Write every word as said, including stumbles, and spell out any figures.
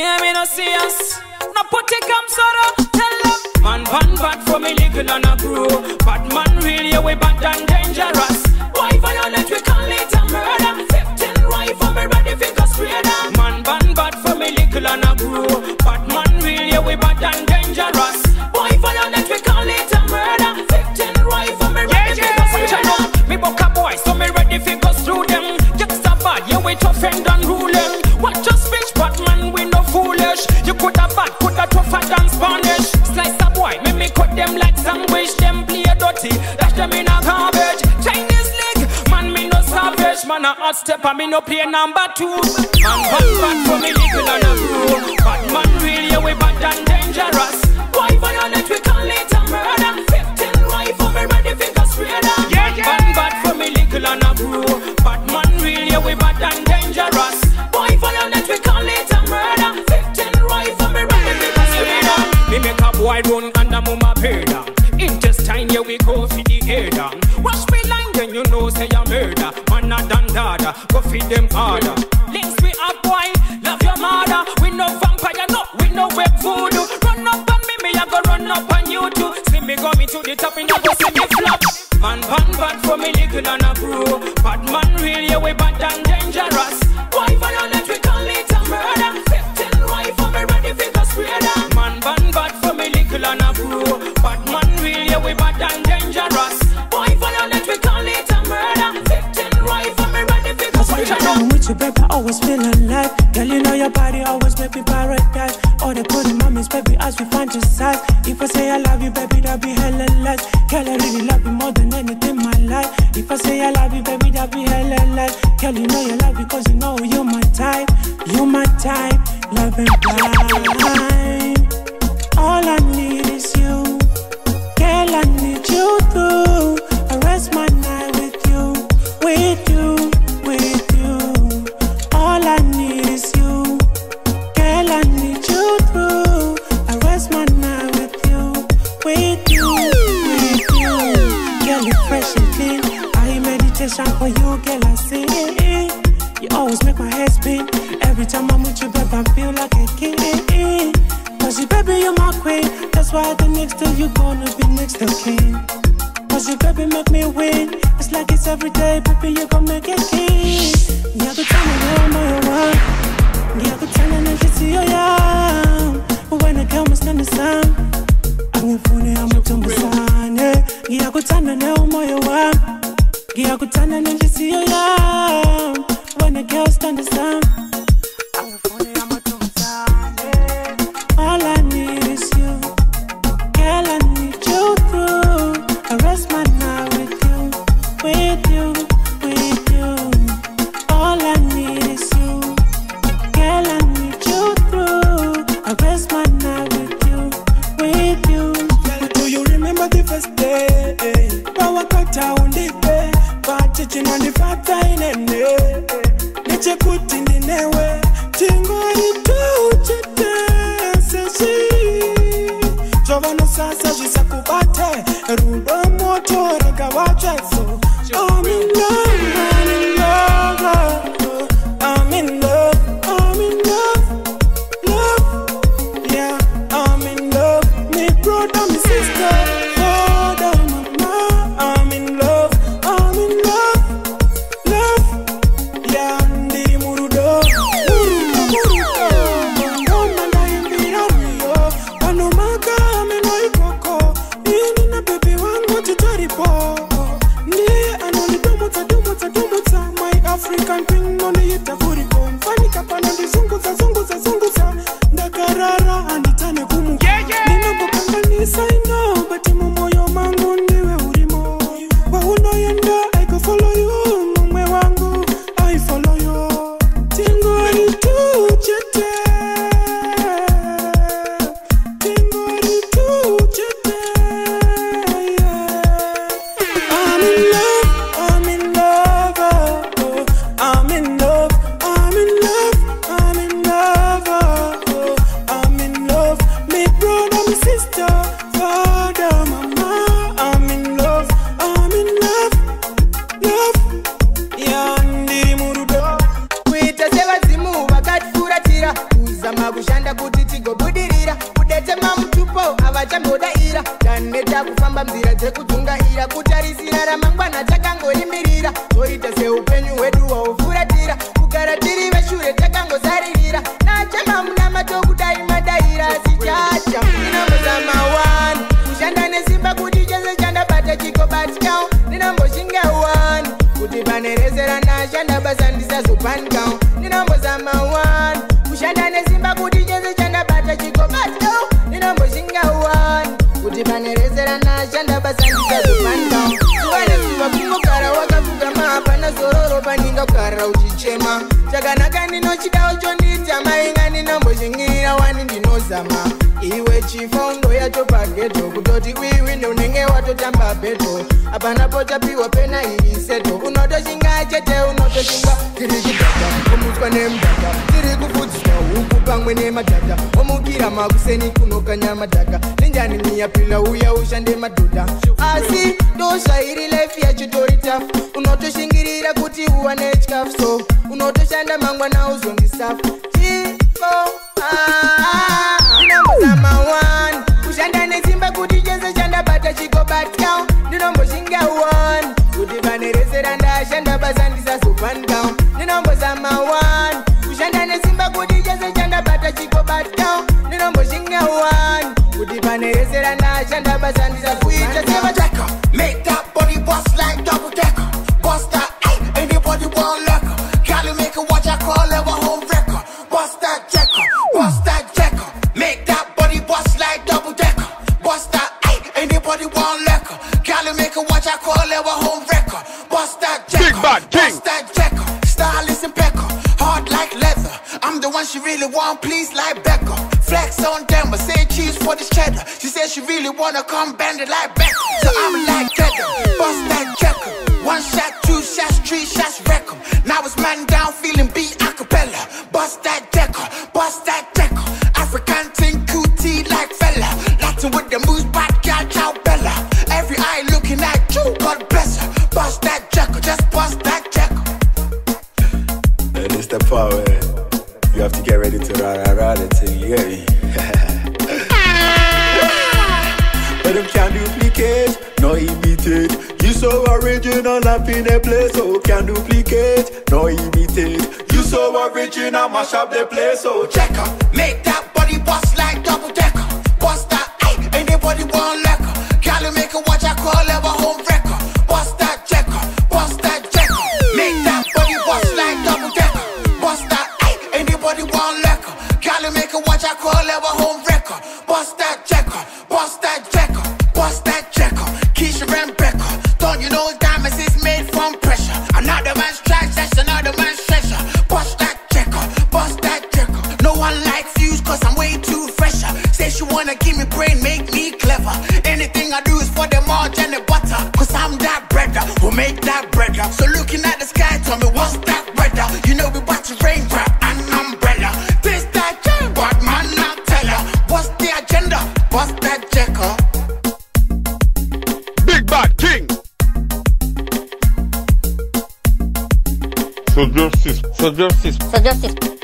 yeah, me no see us. No put it come sorrow. Tell them. Man, man, bad for me, legal and a crew. Bad man, really, we bad and dangerous. Why violent, we call it a murder. Fifteen rifle, me ready for go straight down. Man, man, bad for me, legal and a crew. Bad man, really, we bad and dangerous. Why violent, we call it a murder. Fifteen rifle, me ready for go straight down. Me book a boy, so me ready for go through them. Gangsta bad, yeah, we tough and unruly. Watch your speech, but man, we no foolish. You could have bad, could have tougher than Spanish. Slice a boy, make me cut them like sandwich. Them play dirty, dash them in a garbage. Chinese league, man, me no savage. Man, a hot step, and me no play number two. Man, bad, bad for me, legal and a crew. Bad man, really, we bad and dangerous. Why violent, we call it a murder. Fifteen rifle, me ready for go straight down. Yeah, yeah. Bad, bad for me, legal and a crew. Bad man, really, we bad and dangerous. Why violent, we call it a murder. Fifteen rifle, me ready for go straight down. Me make a boy run under mama payda. Intestine, yeah, we go for the hair down. Watch me line, then you know say a murder. Man a dan dada, go feed them harder. Links we up, boy, love your mother. We no vampire, no, we no web voodoo. Run up on me, me I go run up on you too. See me go me to the top, and you go see me flop. Man, bad, bad for me, legal and a crew. Bad man, really, we bad and dangerous. Why violent, we call it a murder. Fifteen rifle, me ready for go straight down. Man, bad, bad for me, legal and a crew. Bad man, really, we bad and dangerous. Why violent, we call it a murder. Fifteen rifle, me ready for go straight down. I'm with you, baby, always feel alive. Girl, you know your body always make me paradise. All the pretty mommies, baby, as we fantasize. If I say I love you, baby, that be hella lies. Girl, I really love you more than anything in my life. If I say I love you, baby, that be hella lies. Girl, you know you love me cause you know you're my type. You're my type, love and blind. All I need is you. Girl, I need you to rest my night with you. With you, with you. All I need is you. Girl, I need you to rest my night with you. With you, with you. Girl, you're fresh and clean. I meditation for you, girl, I see it. You always make my head spin. Every time I'm with you, baby, I feel like a king. Cause you, baby, you're my queen. That's why the next day you gonna be next to king. Cause you, baby, make me win. It's like it's every day, baby, you gon' make it king. Yeah, go tell me where I'm on your one. Yeah, go tell me that you see your young. But when I come, it's not the sun. I'm funny, I'm a tumble son. Yeah, go tell me that I'm on your one. Yeah, go tell me that you see your young. When the girls stand the sun, I'm funny, I'm a tumble son. All I need is you. Girl, I need you to rest my night with you. With you, with you. All I need is you. Girl, I need you to rest my night with you. With you. Girl, do you remember the first day? Power cut out the bay. Chicken on the fat time and Niche put in the newe. Tingo ito chete sesi. Jovano sasa jisa kubate. Rudo moto rega wache so. I'm in love, I'm in love. I'm in love, I'm in love. Love, yeah, I'm in love. Me brother, me sister. Father, mama, I'm in love. I'm in love. African queen on the yita furi kom fani kapana ndi zunguza zunguza zunguza ndakarara anditane kumu ninapopanga nisa ino bati mumoyo mangu ndiwe urimo wa uno yenda I go follow you mumwe wangu I follow you tingo ritu chete tingo ritu chete yeah. I'm in love, I'm in love. I'm in love, I'm in love, I'm in love, oh, I'm in love, me brother, me sister, father, mama, I'm in love, I'm in love, love, yandi murudo. Kuita seva zimu wakati furatira, uzama kushanda kufamba mzira dzekudzungaira kutarisira ramangwana takangoimirira toita seupenyu hwedu hwaufuratira kugara tiri veshure takangozaririra nachama muna matokudai madaira asichacha ndinambozama wani kushanda nesimba kuti chese chandabata chikobatikao ndinamboshinga wani kuti panerezera nashanda basa ndisazopanikao ndinambozama wani kushanda nesimba kuti chese chandabata chikobatikao ndinamboshinga wani kuti panerezera nashanda basa ndisazopanikao kuvanezuva kungogara wakafugama hapana zororo paninga kugarira uchichema chakanaka ndinochidawo chondiita mainga ndinomboshingira wani ndinozama iwe chifondo yacho pageto kutoti wiwinde unenge watotamba beto apana potapiwa pena iri seto unotoshinga chete unotoshinga tiri kudhata omutswa nemudhaka tiri kufudziswa huku pamwe nemadhata omukira makuseni kunokanya madhaka nenjani niyapila uya ushande madhodha asi dosha iri life yachitori tafu unotoshingirira kuti uwane chikafu so unotoshanda mangwana uzondisafu chifo ndinombozama wani kushanda nesimba kuti chese chandabata chikobatikao ndinomboshinga wani kuti panerezera ndashanda basa ndisazopanikao ndinombozama wani kushanda nesimba kuti chese chandabata chikobatikao ndinomboshinga wani kuti panerezera ndashanda basa ndisazopanikao. Make that body bust like double decker. Bust that, ay, anybody want liquor. Cali make a watch, I call it a home wrecker. Bust that jacker, bust that jacker. Make that body bust like double decker. Bust that, ay, anybody want liquor. Cali make a watch, I call it a home wrecker. Bust that jacker, bust that jacker. Stylist and pecker, hard like leather. I'm the one she really want, please like Becca. Flex on them, but say cheese for this cheddar. She said she really wanna come bend it like Becca. So I'm like cheddar, bust that checker. One shot, two shots, three shots, wreck 'em. Now it's man down, feeling beat acapella. Bust that decker, bust that decker. African thing, cootie like fella. Latin with the moves, bad girl, ciao bella. Every eye looking at you, God bless her. Bust that checker, just bust that checker. And it's the power. You have to get ready to rah rah rah the thing, you get me? But them can't duplicate, no imitate. You so original up in a place, so can't duplicate, no imitate. You so original, mash up the place, so check Checker, make that body bust like double decker. Bust that, ay, anybody want liquor. Cali make a watch, I call it a home wrecker. Bust that checker, bust that checker. Make that body bust like double decker. Bust that, ay, anybody want liquor. Cali make a watch, I call it a home wrecker. Bust that checker, bust that checker, bust that checker. Keisha and Becca, don't you know diamonds is made from pressure? Another man's trash, that's another man's treasure. Bust that checker, bust that checker. No one like Fuse, cause I'm way too fresher. Say she wanna give me brain, make me clever. Anything I do is for the margin and the butter. Cause I'm that breader, who make that breader. So looking at the sky, tell me what's that weather? You know we about to rain, grab an umbrella. This that jam, but man not tell her. What's the agenda? Bust that checker. Big Bad King. So justice, so justice, So justice.